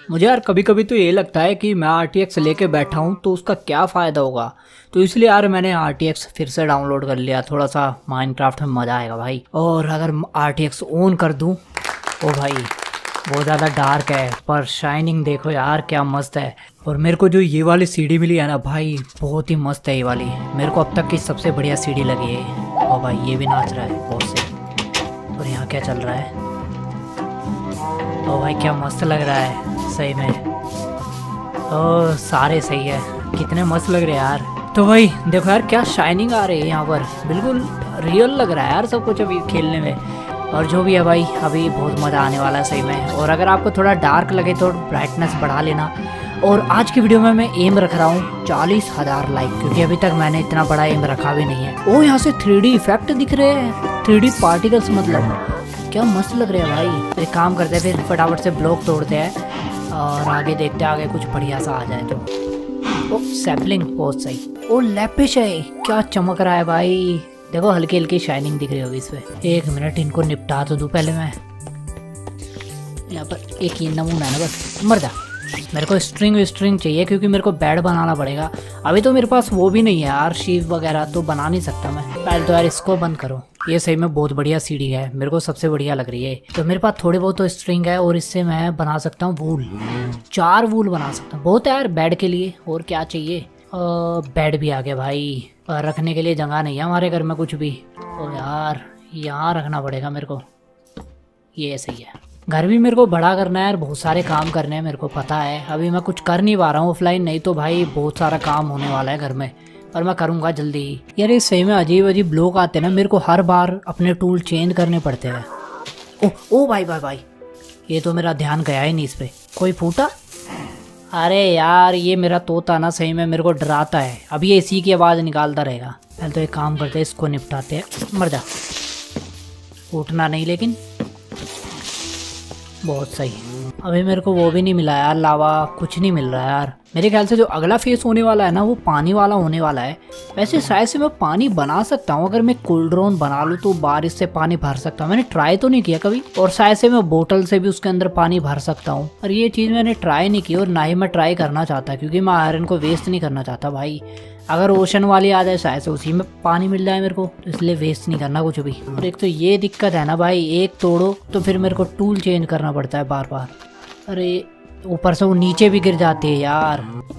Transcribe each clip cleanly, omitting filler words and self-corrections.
मुझे यार कभी कभी तो ये लगता है कि मैं RTX लेके बैठा हूँ तो उसका क्या फ़ायदा होगा। तो इसलिए यार मैंने RTX फिर से डाउनलोड कर लिया, थोड़ा सा माइनक्राफ्ट में मज़ा आएगा भाई। और अगर RTX ऑन कर दूँ, ओ भाई बहुत ज़्यादा डार्क है पर शाइनिंग देखो यार क्या मस्त है। और मेरे को जो ये वाली सीडी मिली है ना भाई, बहुत ही मस्त है ये वाली, मेरे को अब तक की सबसे बढ़िया सीडी लगी है। और भाई ये भी नाच रहा है बहुत से। और यहाँ क्या चल रहा है? ओ भाई क्या मस्त लग रहा है सही में। ओ सारे सही है, कितने मस्त लग रहे हैं यार। तो भाई देखो यार क्या शाइनिंग आ रही है यहाँ पर, बिल्कुल रियल लग रहा है यार सब कुछ अभी खेलने में। और जो भी है भाई अभी बहुत मज़ा आने वाला है सही में। और अगर आपको थोड़ा डार्क लगे तो ब्राइटनेस बढ़ा लेना। और आज की वीडियो में मैं एम रख रहा हूँ 40,000 लाइक, क्योंकि अभी तक मैंने इतना बड़ा एम रखा भी नहीं है। ओ यहाँ से 3D इफेक्ट दिख रहे हैं, 3D पार्टिकल्स, मतलब क्या मस्त लग रहा है भाई। तो एक काम करते हैं फिर फटाफट से ब्लॉक तोड़ते हैं और आगे देखते हैं आगे कुछ बढ़िया सा आ जाए तो। ओ सैपलिंग बहुत सही। ओ लैपिश है, क्या चमक रहा है भाई, देखो हल्की हल्की शाइनिंग दिख रही होगी इस पे। एक मिनट इनको निपटा तो दूं पहले मैं। यहाँ पर एक ये नमूना है ना, बस मर जा। मेरे को स्ट्रिंग चाहिए क्योंकि मेरे को बेड बनाना पड़ेगा। अभी तो मेरे पास वो भी नहीं है यार, शीव वगैरह तो बना नहीं सकता मैं। पहले तो यार इसको बंद करो। ये सही में बहुत बढ़िया सीढ़ी है, मेरे को सबसे बढ़िया लग रही है। तो मेरे पास थोड़े बहुत तो स्ट्रिंग है और इससे मैं बना सकता हूँ वूल, 4 वूल बना सकता हूँ। बहुत है यार बेड के लिए, और क्या चाहिए। बेड भी आ गया भाई, रखने के लिए जगह नहीं है हमारे घर में कुछ भी। ओ यार यहाँ रखना पड़ेगा मेरे को, ये सही है। घर भी मेरे को बड़ा करना है यार, बहुत सारे काम करने हैं मेरे को पता है। अभी मैं कुछ कर नहीं पा रहा हूँ ऑफलाइन, नहीं तो भाई बहुत सारा काम होने वाला है घर में, पर मैं करूँगा जल्दी ही। यार ये सही में अजीब अजीब ब्लॉक आते हैं ना, मेरे को हर बार अपने टूल चेंज करने पड़ते हैं। ओ भाई भाई भाई, ये तो मेरा ध्यान गया ही नहीं इस पर। कोई फूटा? अरे यार ये मेरा तोता ना सही में मेरे को डराता है, अभी ये इसी की आवाज़ निकालता रहेगा। पहले तो एक काम करते हैं, इसको निपटाते हैं। मर जा, उठना नहीं लेकिन। बहुत सही। अभी मेरे को वो भी नहीं मिला यार, लावा कुछ नहीं मिल रहा है यार। मेरे ख्याल से जो अगला फेस होने वाला है ना वो पानी वाला होने वाला है। वैसे शायद से मैं पानी बना सकता हूँ, अगर मैं कोल्ड्रोन बना लूँ तो बारिश से पानी भर सकता हूँ। मैंने ट्राई तो नहीं किया कभी, और शायद से मैं बोतल से भी उसके अंदर पानी भर सकता हूँ, और ये चीज़ मैंने ट्राई नहीं की और ना ही मैं ट्राई करना चाहता, क्योंकि मैं आयरन को वेस्ट नहीं करना चाहता भाई। अगर ओशन वाली आ जाए शायद से उसी में पानी मिल जाए मेरे को, तो इसलिए वेस्ट नहीं करना कुछ भी। और एक तो ये दिक्कत है ना भाई, एक तोड़ो तो फिर मेरे को टूल चेंज करना पड़ता है बार बार। अरे ऊपर से वो नीचे भी गिर जाती है यार।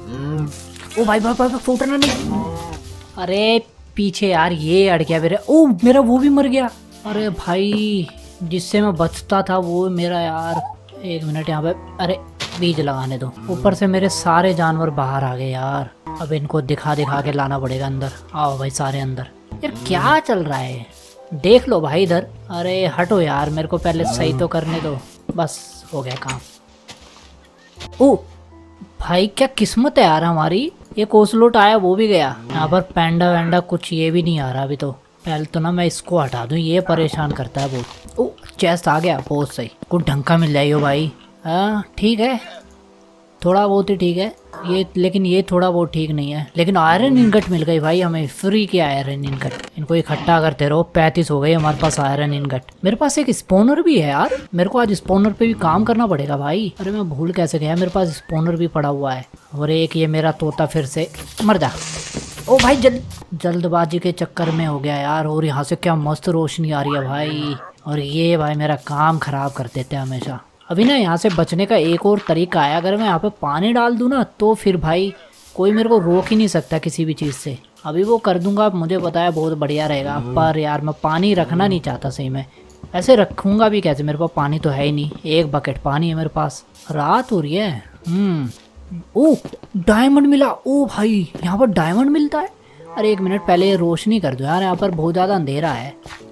ओ भाई भाई भाई फूटना नहीं। अरे पीछे यार ये अड़ गया मेरे। ओ मेरा वो भी मर गया। अरे भाई जिससे मैं बचता था वो मेरा यार। एक मिनट यहाँ पे, अरे बीज लगाने दो। ऊपर से मेरे सारे जानवर बाहर आ गए यार, अब इनको दिखा दिखा के लाना पड़ेगा अंदर। आओ भाई सारे अंदर। यार क्या चल रहा है, देख लो भाई इधर। अरे हटो यार, मेरे को पहले सही तो करने दो। बस हो गया काम। ओ भाई क्या किस्मत है यार हमारी, ये कोसलोट आया वो भी गया। यहाँ पर पैंडा वैंडा कुछ ये भी नहीं आ रहा अभी तो। पहले तो ना मैं इसको हटा दूं, ये परेशान करता है बहुत। ओ चेस्ट आ गया, बहुत सही। कुछ ढंग का मिल जाए हो भाई। हाँ ठीक है, थोड़ा बहुत ही ठीक है ये, लेकिन ये थोड़ा बहुत ठीक नहीं है। लेकिन आयरन इनगट मिल गई भाई हमें, फ्री के आयरन इनगट। इनको इकट्ठा करते रहो, 35 हो गई हमारे पास आयरन इनगट। मेरे पास एक स्पोनर भी है यार, मेरे को आज स्पोनर पे भी काम करना पड़ेगा भाई। अरे मैं भूल कैसे गया, मेरे पास स्पोनर भी पड़ा हुआ है। और एक ये मेरा तोता फिर से मर जा। ओ भाई जल्दबाजी के चक्कर में हो गया यार। और यहाँ से क्या मस्त रोशनी आ रही है भाई, और ये भाई मेरा काम खराब कर देते हैं हमेशा। अभी ना यहाँ से बचने का एक और तरीका है, अगर मैं यहाँ पे पानी डाल दूँ ना तो फिर भाई कोई मेरे को रोक ही नहीं सकता किसी भी चीज़ से। अभी वो कर दूंगा, मुझे पता है बहुत बढ़िया रहेगा, पर यार मैं पानी रखना नहीं चाहता सही में। ऐसे रखूँगा भी कैसे, मेरे पास पानी तो है ही नहीं। एक बकेट पानी है मेरे पास। रात हो रही है। ओ डायमंड मिला। ओ भाई यहाँ पर डायमंड मिलता है। अरे एक मिनट पहले ये रोशनी कर दो यार, यहाँ पर बहुत ज़्यादा अंधेरा है।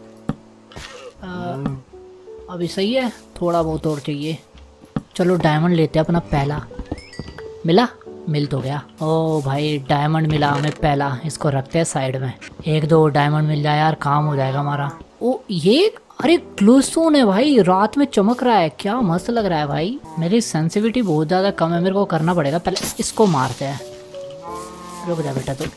अभी सही है, थोड़ा बहुत और चाहिए। चलो डायमंड लेते हैं अपना पहला। मिला, मिल तो गया। ओ भाई डायमंड मिला हमें पहला, इसको रखते हैं साइड में। 1-2 डायमंड मिल जाए यार, काम हो जाएगा हमारा। ओ ये अरे ग्लोस्टोन है भाई, रात में चमक रहा है, क्या मस्त लग रहा है भाई। मेरी सेंसिटिविटी बहुत ज़्यादा कम है, मेरे को करना पड़ेगा। पहले इसको मारते हैं। रुक जा बेटा, तो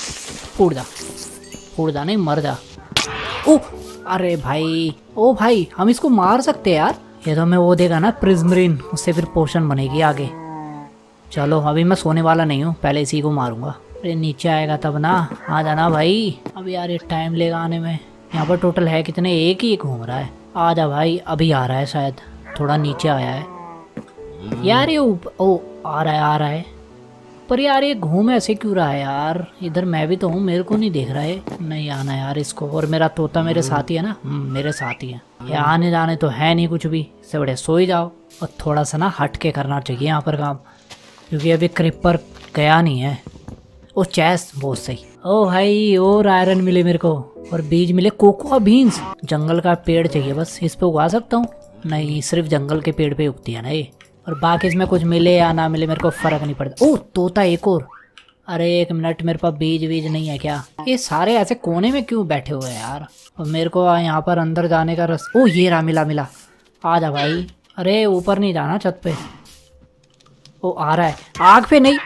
फूट जा नहीं, मर जा। ओ अरे भाई, ओ भाई हम इसको मार सकते हैं यार, ये तो मैं वो देगा ना प्रिज्मरीन, उससे फिर पोशन बनेगी आगे। चलो अभी मैं सोने वाला नहीं हूँ, पहले इसी को मारूंगा। अरे नीचे आएगा तब ना, आ जाना भाई। अब यार ये टाइम लेगा आने में। यहाँ पर टोटल है कितने, एक ही घूम रहा है। आ जा भाई, अभी आ रहा है शायद, थोड़ा नीचे आया है यार ये। ओ आ रहा है पर यार ये घूम ऐसे क्यों रहा है यार? इधर मैं भी तो हूँ, मेरे को नहीं देख रहा है। नहीं आना यार इसको। और मेरा तोता मेरे साथ ही है ना, मेरे साथ ही है। ये आने जाने तो है नहीं कुछ भी, इससे बड़े सो ही जाओ। और थोड़ा सा ना हट के करना चाहिए यहाँ पर काम, क्योंकि अभी क्रिपर गया नहीं है। ओ चेस, बहुत सही। ओ भाई और आयरन मिले मेरे को, और बीज मिले कोकोआ बीन्स। जंगल का पेड़ चाहिए बस, इस पे उगा सकता हूँ? नहीं, सिर्फ जंगल के पेड़ पे उगती है ना ये। और बाकी इसमें कुछ मिले या ना मिले मेरे को फर्क नहीं पड़ता। ओह तोता एक और। अरे एक मिनट, मेरे पास बीज बीज नहीं है क्या? ये सारे ऐसे कोने में क्यों बैठे हुए हैं यार? और मेरे को यहाँ पर अंदर जाने का ओ ये रहा, मिला। आ जा भाई। अरे ऊपर नहीं जाना, छत पे। ओ आ रहा है, आग पे नहीं।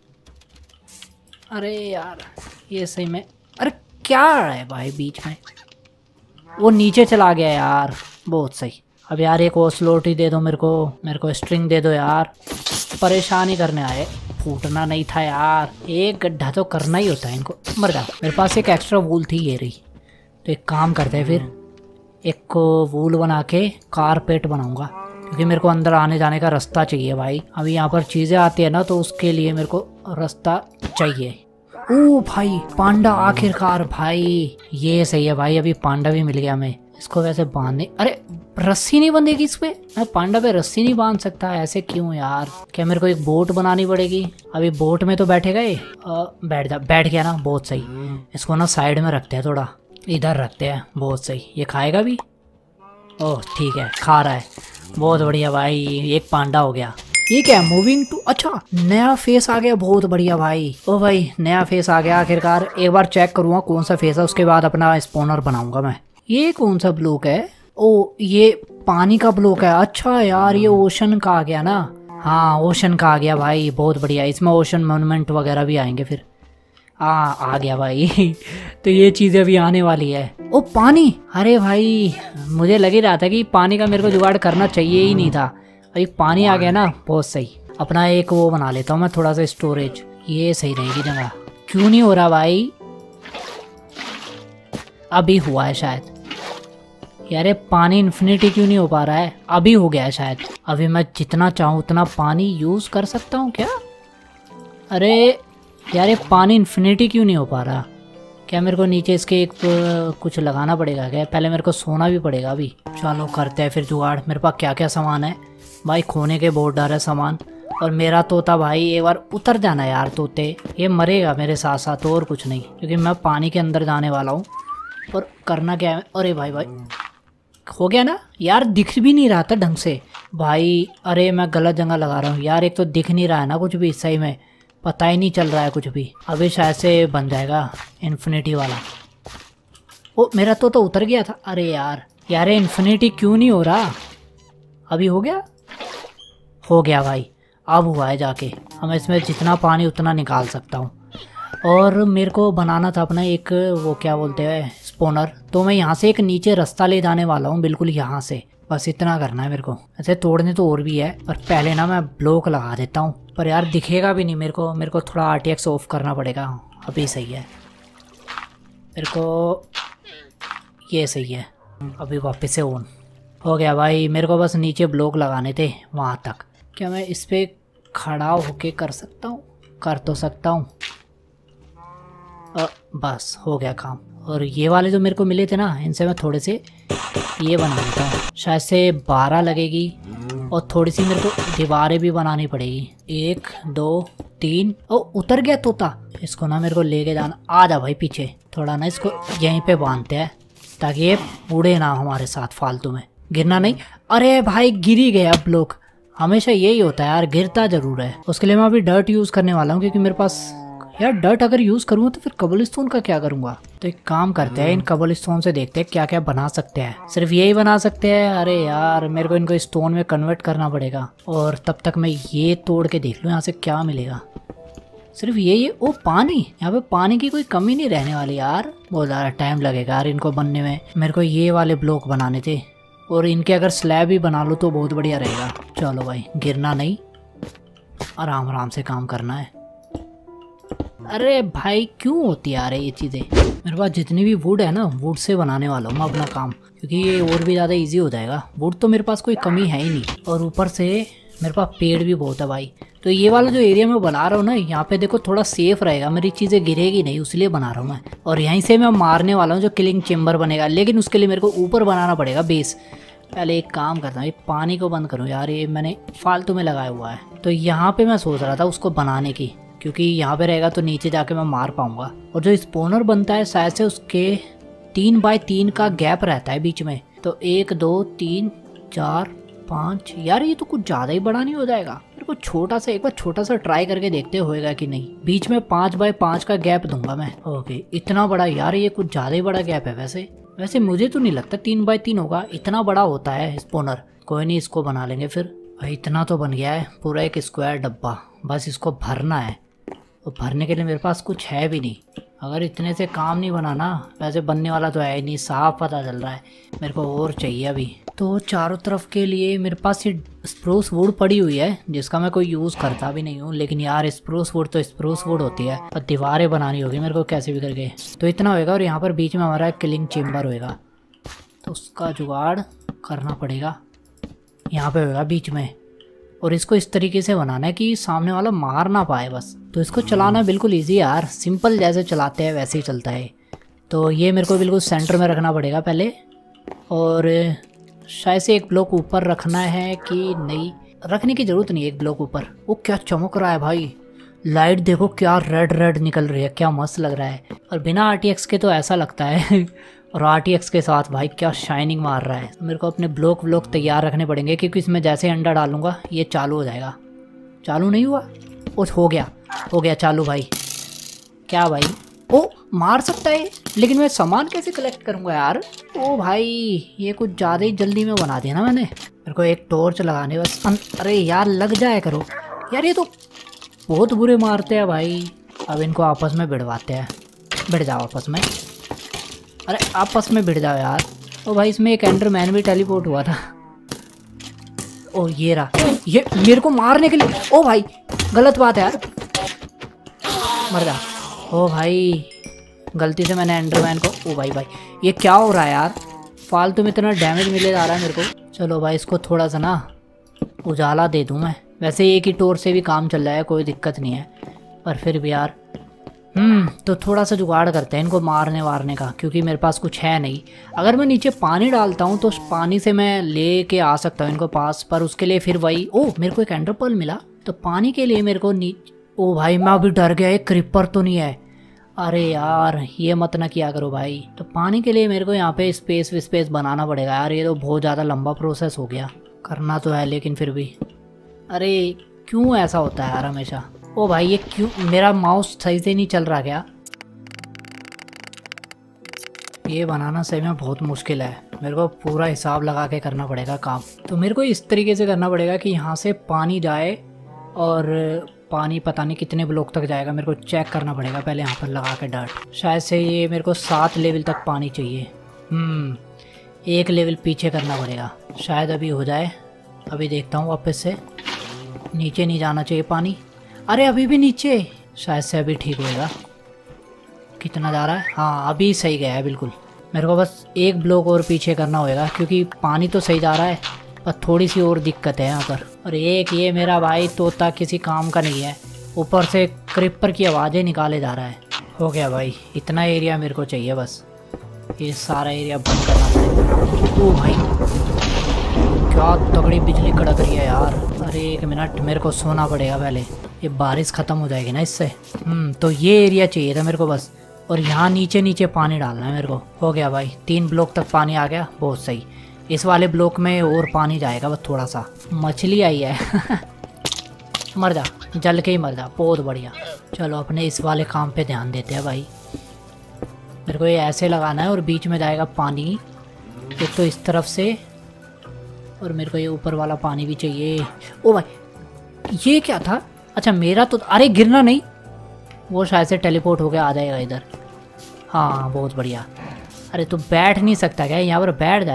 अरे यार ये सही में, अरे क्या है भाई बीच में? वो नीचे चला गया यार, बहुत सही। अब यार एक और स्लॉट ही दे दो मेरे को स्ट्रिंग दे दो यार। परेशानी करने आए, फूटना नहीं था यार। एक गड्ढा तो करना ही होता है इनको। मर जा। मेरे पास एक एक्स्ट्रा वूल थी, ये रही। तो एक काम करते हैं फिर, एक को वूल बना के कारपेट बनाऊंगा, क्योंकि मेरे को अंदर आने जाने का रास्ता चाहिए भाई। अभी यहाँ पर चीज़ें आती है ना, तो उसके लिए मेरे को रास्ता चाहिए। ओ भाई पांडा, आखिरकार भाई ये सही है भाई। अभी पांडा भी मिल गया हमें। इसको वैसे बांधने, अरे रस्सी नहीं बंधेगी इस पे? मैं पांडा पे रस्सी नहीं बांध सकता, ऐसे क्यों यार? क्या मेरे को एक बोट बनानी पड़ेगी? अभी बोट में तो बैठेगा ये। बैठ गया ना, बहुत सही। इसको ना साइड में रखते हैं, थोड़ा इधर रखते हैं, बहुत सही। ये खाएगा भी? ओह ठीक है, खा रहा है, बहुत बढ़िया भाई। एक पांडा हो गया। ये क्या है, मूविंग टू, अच्छा नया फेस आ गया, बहुत बढ़िया भाई। ओ भाई नया फेस आ गया आखिरकार। एक बार चेक करूँगा कौन सा फेस है, उसके बाद अपना स्पॉनर बनाऊंगा मैं। ये कौन सा ब्लॉक है? ओ ये पानी का ब्लॉक है। अच्छा यार ये ओशन का आ गया ना। हाँ ओशन का आ गया भाई, बहुत बढ़िया। इसमें ओशन मोन्यूमेंट वगैरह भी आएंगे फिर। आ गया भाई। तो ये चीज़ें अभी आने वाली है। ओ पानी, अरे भाई मुझे लग ही रहा था कि पानी का मेरे को जुगाड़ करना चाहिए ही नहीं था। अभी पानी आ गया ना, बहुत सही। अपना एक वो बना लेता हूँ मैं, थोड़ा सा स्टोरेज। ये सही रहेगी जगह। क्यों नहीं हो रहा भाई? अभी हुआ है शायद यार। ये पानी इन्फिनिटी क्यों नहीं हो पा रहा है? अभी हो गया है शायद। अभी मैं जितना चाहूँ उतना पानी यूज़ कर सकता हूँ क्या? अरे यार ये पानी इन्फिनिटी क्यों नहीं हो पा रहा? क्या मेरे को नीचे इसके एक कुछ लगाना पड़ेगा क्या? पहले मेरे को सोना भी पड़ेगा अभी। चलो करते हैं फिर जुगाड़। मेरे पास क्या क्या सामान है भाई? खोने के बहुत डर है सामान। और मेरा तोता भाई एक बार उतर जाना यार तोते, ये मरेगा मेरे साथ साथ, और कुछ नहीं, क्योंकि मैं पानी के अंदर जाने वाला हूँ। और करना क्या है? अरे भाई हो गया ना यार, दिख भी नहीं रहा था ढंग से भाई। अरे मैं गलत जगह लगा रहा हूँ यार। एक तो दिख नहीं रहा है ना कुछ भी, सही में पता ही नहीं चल रहा है कुछ भी। अभी शायद से बन जाएगा इन्फिनिटी वाला। ओ मेरा तो उतर गया था। अरे यार इन्फिनिटी क्यों नहीं हो रहा? अभी हो गया? हो गया भाई, अब हुआ है जाके। अब इसमें जितना पानी उतना निकाल सकता हूँ। और मेरे को बनाना था अपना एक, वो क्या बोलते हैं, स्पॉनर। तो मैं यहाँ से एक नीचे रास्ता ले जाने वाला हूँ, बिल्कुल यहाँ से। बस इतना करना है मेरे को। ऐसे तोड़ने तो और भी है, पर पहले ना मैं ब्लॉक लगा देता हूँ। पर यार दिखेगा भी नहीं मेरे को थोड़ा RTX ऑफ करना पड़ेगा। अभी सही है मेरे को, ये सही है। अभी वापस से ऑन हो गया भाई। मेरे को बस नीचे ब्लॉक लगाने थे वहाँ तक। क्या मैं इस पर खड़ा होके कर सकता हूँ? कर तो सकता हूँ। बस हो गया काम। और ये वाले जो मेरे को मिले थे ना, इनसे मैं थोड़े से ये बना लेता हूँ। शायद से 12 लगेगी। और थोड़ी सी मेरे को दीवारें भी बनानी पड़ेगी। 1 2 3। ओ उतर गया तोता। इसको ना मेरे को लेके जाना। आ जा भाई पीछे। थोड़ा ना इसको यहीं पे बांधते हैं, ताकि ये उड़े ना हमारे साथ फालतू में। गिरना नहीं। अरे भाई गिर ही गया ब्लॉक। हमेशा यही होता है यार, गिरता जरूर है। उसके लिए मैं अभी डर्ट यूज़ करने वाला हूँ, क्योंकि मेरे पास यार डर्ट अगर यूज़ करूँ तो फिर कबलस्टोन का क्या करूँगा? तो एक काम करते हैं, इन कबलस्टोन से देखते हैं क्या क्या बना सकते हैं। सिर्फ यही बना सकते हैं? अरे यार मेरे को इनको स्टोन में कन्वर्ट करना पड़ेगा। और तब तक मैं ये तोड़ के देख लूँ यहाँ से क्या मिलेगा। सिर्फ ये ओ पानी। यहाँ पे पानी की कोई कमी नहीं रहने वाली यार। बहुत ज़्यादा टाइम लगेगा यार इनको बनने में। मेरे को ये वाले ब्लॉक बनाने थे। और इनके अगर स्लैब ही बना लो तो बहुत बढ़िया रहेगा। चलो भाई, गिरना नहीं, आराम आराम से काम करना है। अरे भाई क्यों होती है यार ये चीज़ें। मेरे पास जितनी भी वुड है ना, वुड से बनाने वाला हूँ मैं अपना काम, क्योंकि ये और भी ज़्यादा इजी हो जाएगा। वुड तो मेरे पास कोई कमी है ही नहीं, और ऊपर से मेरे पास पेड़ भी बहुत है भाई। तो ये वाला जो एरिया मैं बना रहा हूँ ना, यहाँ पे देखो थोड़ा सेफ रहेगा, मेरी चीज़ें गिरेगी नहीं, इसलिए बना रहा हूँ मैं। और यहीं से मैं मारने वाला हूँ जो किलिंग चेम्बर बनेगा, लेकिन उसके लिए मेरे को ऊपर बनाना पड़ेगा बेस। पहले एक काम करता हूँ, ये पानी को बंद करूँ यार, ये मैंने फालतू में लगाया हुआ है। तो यहाँ पे मैं सोच रहा था उसको बनाने की, क्योंकि यहाँ पे रहेगा तो नीचे जाके मैं मार पाऊंगा। और जो स्पोनर बनता है शायद से उसके 3 बाय 3 का गैप रहता है बीच में। तो 1 2 3 4 5, यार ये तो कुछ ज़्यादा ही बड़ा नहीं हो जाएगा। मेरे को छोटा सा, एक बार छोटा सा ट्राई करके देखते होएगा कि नहीं। बीच में 5 बाय 5 का गैप दूंगा मैं। ओके, इतना बड़ा यार, ये कुछ ज़्यादा ही बड़ा गैप है। वैसे मुझे तो नहीं लगता 3 बाय 3 होगा, इतना बड़ा होता है स्पोनर। कोई नहीं, इसको बना लेंगे फिर। इतना तो बन गया है, पूरा एक स्क्वायर डब्बा, बस इसको भरना है। तो भरने के लिए मेरे पास कुछ है भी नहीं। अगर इतने से काम नहीं बनाना, वैसे बनने वाला तो है ही नहीं, साफ पता चल रहा है। मेरे को और चाहिए अभी। तो चारों तरफ के लिए मेरे पास ये स्प्रूस वुड पड़ी हुई है, जिसका मैं कोई यूज़ करता भी नहीं हूँ। लेकिन यार स्प्रूस वुड तो स्प्रूस वुड होती है, और दीवारें बनानी होगी मेरे को कैसे भी करके। तो इतना होएगा, और यहाँ पर बीच में हमारा किलिंग चेम्बर होएगा, तो उसका जुगाड़ करना पड़ेगा। यहाँ पे होगा बीच में, और इसको इस तरीके से बनाना है कि सामने वाला मार ना पाए बस। तो इसको चलाना बिल्कुल इजी यार, सिंपल जैसे चलाते हैं वैसे ही चलता है। तो ये मेरे को बिल्कुल सेंटर में रखना पड़ेगा पहले, और शायद से एक ब्लॉक ऊपर रखना है कि नहीं, रखने की ज़रूरत नहीं। एक ब्लॉक ऊपर। वो क्या चमक रहा है भाई, लाइट देखो क्या रेड रेड निकल रही है, क्या मस्त लग रहा है। और बिना RTX के तो ऐसा लगता है और RTX के साथ भाई क्या शाइनिंग मार रहा है। मेरे को अपने ब्लॉक तैयार रखने पड़ेंगे, क्योंकि इसमें जैसे अंडा डालूंगा ये चालू हो जाएगा। चालू नहीं हुआ, वो हो गया चालू भाई। क्या भाई, ओ मार सकता है, लेकिन मैं सामान कैसे कलेक्ट करूंगा यार। ओ भाई, ये कुछ ज़्यादा ही जल्दी में बना दिया ना मैंने। मेरे को एक टॉर्च लगाने बस। अरे यार लग जाए करो यार, ये तो बहुत बुरे मारते हैं भाई। अब इनको आपस में भिड़वाते हैं। भिड़ जाओ आपस में, अरे आपस में भिड़ जाओ यार। ओ भाई, इसमें एक एंडरमैन भी टेलीपोर्ट हुआ था। ओ ये रहा, ये मेरे को मारने के लिए। ओ भाई गलत बात है यार, मर जा। ओ भाई गलती से मैंने एंडरमैन को। ओ भाई ये क्या हो रहा है यार, फालतू में इतना डैमेज मिले जा रहा है मेरे को। चलो भाई, इसको थोड़ा सा ना उजाला दे दूँ मैं। वैसे एक ही टोर से भी काम चल रहा है, कोई दिक्कत नहीं है, पर फिर भी यार तो थोड़ा सा जुगाड़ करते हैं इनको मारने वारने का, क्योंकि मेरे पास कुछ है नहीं। अगर मैं नीचे पानी डालता हूँ तो पानी से मैं ले के आ सकता हूँ इनको पास, पर उसके लिए फिर वही। ओ मेरे को एक एंडर पर्ल मिला, तो पानी के लिए मेरे को ओ भाई मैं अभी डर गया, एक क्रिपर तो नहीं है। अरे यार ये मत ना किया करो भाई। तो पानी के लिए मेरे को यहाँ पे स्पेस बनाना पड़ेगा यार। ये तो बहुत ज़्यादा लंबा प्रोसेस हो गया, करना तो है लेकिन फिर भी। अरे क्यों ऐसा होता है यार हमेशा। ओ भाई ये क्यों, मेरा माउस सही से नहीं चल रहा क्या। ये बनाना सही में बहुत मुश्किल है, मेरे को पूरा हिसाब लगा के करना पड़ेगा काम। तो मेरे को इस तरीके से करना पड़ेगा कि यहाँ से पानी जाए, और पानी पता नहीं कितने ब्लॉक तक जाएगा, मेरे को चेक करना पड़ेगा पहले यहाँ पर लगा के डर्ट। शायद से ये मेरे को 7 लेवल तक पानी चाहिए। 1 लेवल पीछे करना पड़ेगा, शायद अभी हो जाए। अभी देखता हूँ वापस से, नीचे नहीं जाना चाहिए पानी। अरे अभी भी नीचे, शायद से अभी ठीक होएगा। कितना जा रहा है, हाँ अभी सही गया है बिल्कुल। मेरे को बस 1 ब्लॉक और पीछे करना होएगा, क्योंकि पानी तो सही जा रहा है, पर थोड़ी सी और दिक्कत है यहाँ पर। और एक ये मेरा भाई तोता किसी काम का नहीं है, ऊपर से क्रिपर की आवाज़ें निकाले जा रहा है। हो गया भाई, इतना एरिया मेरे को चाहिए बस, ये सारा एरिया बंद करना पड़ेगा। ओ भाई क्या तगड़ी बिजली कड़क रही है यार। अरे 1 मिनट, मेरे को सोना पड़ेगा पहले, ये बारिश ख़त्म हो जाएगी ना इससे। तो ये एरिया चाहिए था मेरे को बस, और यहाँ नीचे पानी डालना है मेरे को। हो गया भाई, 3 ब्लॉक तक पानी आ गया, बहुत सही। इस वाले ब्लॉक में और पानी जाएगा बस थोड़ा सा। मछली आई है मर जा, जल के ही मर जा, बहुत बढ़िया। चलो अपने इस वाले काम पे ध्यान देते हैं भाई। मेरे को ये ऐसे लगाना है, और बीच में जाएगा पानी एक तो इस तरफ से, और मेरे को ये ऊपर वाला पानी भी चाहिए। ओ भाई ये क्या था, अच्छा मेरा तो, अरे गिरना नहीं, वो शायद से टेलीपोर्ट होके आ जाएगा इधर। हाँ बहुत बढ़िया। अरे तू बैठ नहीं सकता क्या यहाँ पर, बैठ जा यार।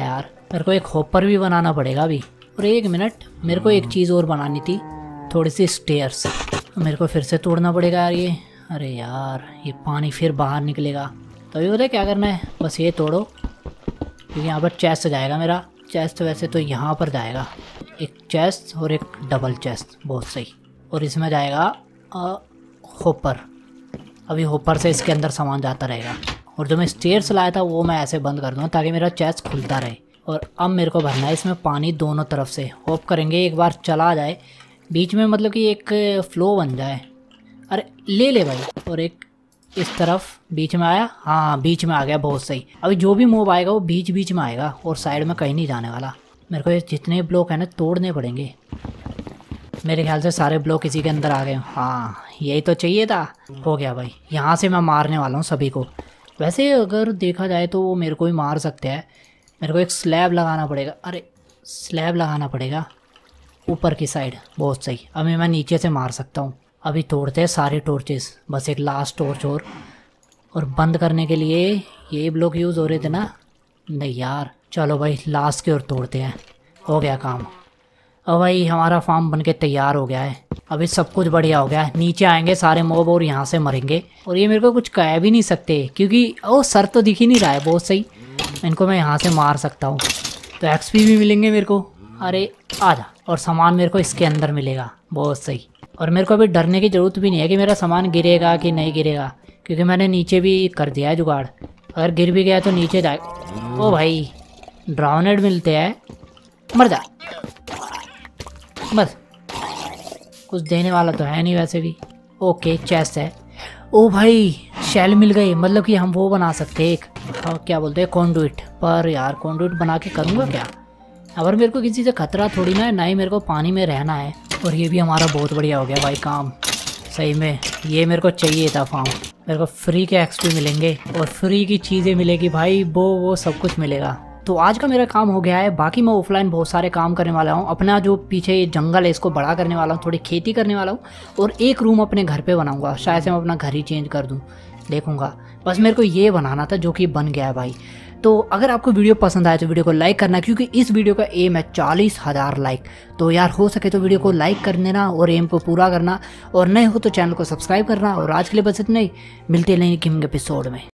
मेरे को एक हॉपर भी बनाना पड़ेगा अभी। और एक मिनट, मेरे को एक चीज़ और बनानी थी, थोड़ी सी स्टेयर्स। मेरे को फिर से तोड़ना पड़ेगा यार ये। अरे यार ये पानी फिर बाहर निकलेगा। तो अभी पता है क्या करना है, बस ये तोड़ो क्योंकि यहाँ पर चेस्ट जाएगा मेरा। चेस्ट वैसे तो यहाँ पर जाएगा, एक चेस्ट और एक डबल चेस्ट, बहुत सही। और इसमें जाएगा हॉपर। अभी हॉपर से इसके अंदर सामान जाता रहेगा। और जो मैं स्टेयर्स लाया था वो मैं ऐसे बंद कर दूँगा ताकि मेरा चेस्ट खुलता रहे। और अब मेरे को भरना है इसमें पानी दोनों तरफ से। होप करेंगे एक बार चला जाए बीच में, मतलब कि एक फ्लो बन जाए। अरे ले भाई। और एक इस तरफ बीच में आया, हाँ बीच में आ गया, बहुत सही। अभी जो भी मूव आएगा वो बीच बीच में आएगा और साइड में कहीं नहीं जाने वाला। मेरे को ये जितने ब्लॉक हैं ना तोड़ने पड़ेंगे। मेरे ख्याल से सारे ब्लॉक इसी के अंदर आ गए। हाँ यही तो चाहिए था। हो गया भाई, यहाँ से मैं मारने वाला हूँ सभी को। वैसे अगर देखा जाए तो वो मेरे को ही मार सकते हैं। मेरे को एक स्लैब लगाना पड़ेगा। अरे स्लैब लगाना पड़ेगा ऊपर की साइड, बहुत सही। अभी मैं नीचे से मार सकता हूँ। अभी तोड़ते हैं सारे टॉर्चेस, बस एक लास्ट टॉर्च और बंद करने के लिए यही ब्लॉक यूज़ हो रहे थे ना। नहीं यार, चलो भाई लास्ट की ओर तोड़ते हैं। हो गया काम। अब भाई हमारा फार्म बनके तैयार हो गया है। अभी सब कुछ बढ़िया हो गया है। नीचे आएंगे सारे मॉब और यहाँ से मरेंगे। और ये मेरे को कुछ कह भी नहीं सकते क्योंकि ओ सर तो दिख ही नहीं रहा है, बहुत सही। इनको मैं यहाँ से मार सकता हूँ तो एक्सपी भी मिलेंगे मेरे को। अरे आजा। और सामान मेरे को इसके अंदर मिलेगा, बहुत सही। और मेरे को अभी डरने की ज़रूरत भी नहीं है कि मेरा सामान गिरेगा कि नहीं गिरेगा, क्योंकि मैंने नीचे भी कर दिया है जुगाड़। अगर गिर भी गया तो नीचे जाए। ओ भाई ड्राउनेड मिलते हैं, मर जा बस। कुछ देने वाला तो है नहीं वैसे भी। ओके चेस्ट है। ओ भाई शेल मिल गई, मतलब कि हम वो बना सकते हैं एक, क्या बोलते हैं, कॉन्डुइट। पर यार कॉन्डुइट बना के करूँगा क्या? अगर मेरे को किसी से खतरा थोड़ी ना है, ना ही मेरे को पानी में रहना है। और ये भी हमारा बहुत बढ़िया हो गया भाई काम, सही में ये मेरे को चाहिए था फार्म। मेरे को फ्री के एक्सपी मिलेंगे और फ्री की चीज़ें मिलेगी भाई, वो सब कुछ मिलेगा। तो आज का मेरा काम हो गया है। बाकी मैं ऑफलाइन बहुत सारे काम करने वाला हूँ। अपना जो पीछे ये जंगल है इसको बड़ा करने वाला हूँ, थोड़ी खेती करने वाला हूँ और एक रूम अपने घर पे बनाऊँगा। शायद से मैं अपना घर ही चेंज कर दूँ, देखूँगा। बस मेरे को ये बनाना था जो कि बन गया है भाई। तो अगर आपको वीडियो पसंद आए तो वीडियो को लाइक करना, क्योंकि इस वीडियो का एम है 40,000 लाइक। तो यार हो सके तो वीडियो को लाइक कर देना और एम को पूरा करना। और नए हो तो चैनल को सब्सक्राइब करना। और आज के लिए बस इतना ही, मिलते हैं नए एपिसोड में।